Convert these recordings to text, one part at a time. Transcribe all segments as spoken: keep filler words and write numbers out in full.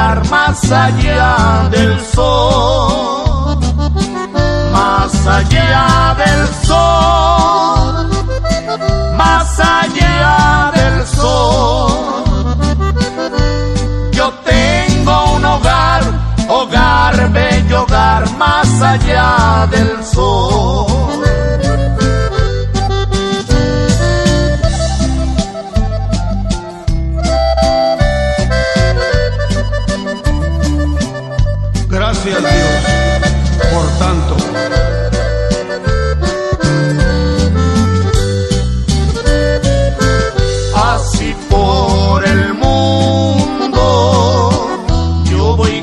hogar más allá del sol, más allá del sol, más allá del sol. Yo tengo un hogar, hogar, bello hogar, más allá del sol. Gracias Dios por tanto. Así por el mundo yo voy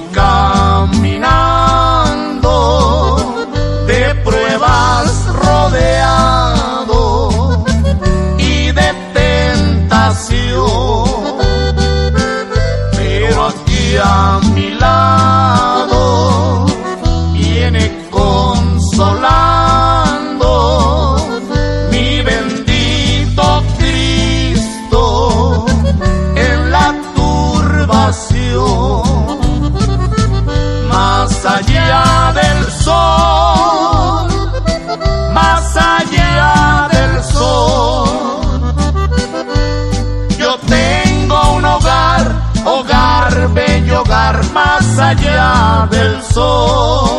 caminando, de pruebas rodeado y de tentación, pero aquí a mi lado viene consolando mi bendito Cristo en la turbación. Más allá del sol, más allá del sol, yo tengo un hogar, hogar, bello hogar, más allá del sol.